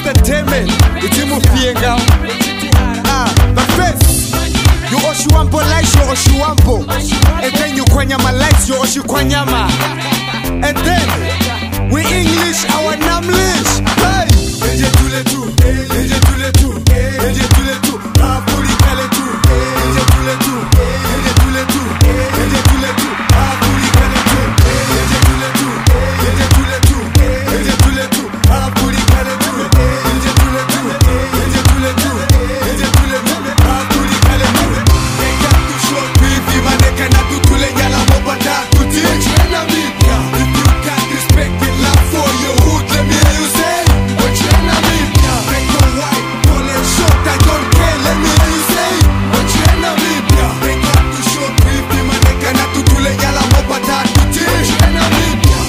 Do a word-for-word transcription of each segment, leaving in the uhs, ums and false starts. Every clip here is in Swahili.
entertainment itimu fienga ah but first you oshuambo like you oshuambo and then you kwanyama like you oshukwanyama and then we English our Namlish hey eje tule tu eje tule tu eje tule tu apuri kale tu eje tule tu eje tule tu eje tule tu apuri kale tu eje tule tu eje tule tu eje tule tu apuri kale tu eje tule tu eje tule tu eje tule tu apuri kale tu eka tu short bibi maneka na tu tule yala mobata tu ti chena bibia if you can't respect it love for your hood let me hear you say what chena bibia make no white call it short I don't care let me hear you say what chena bibia eka tu short bibi maneka na tu tule yala mobata tu ti chena bibia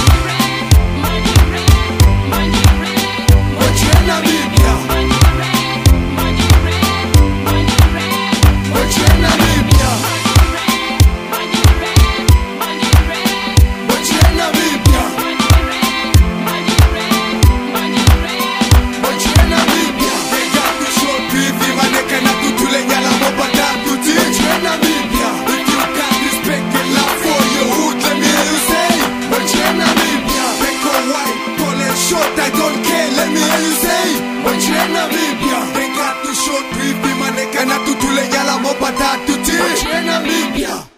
what chena bibia what chena bibia what chena bibia what chena bibia eka tu short bibi maneka na tu tule yala mobata tu ti chena bibia if you can't respect it love for your hood let me hear you say what chena bibia make or white call it short I don't care let me hear you say what chena bibia eka tu short bibi maneka na tu tule yala mobata tu ti chena bibia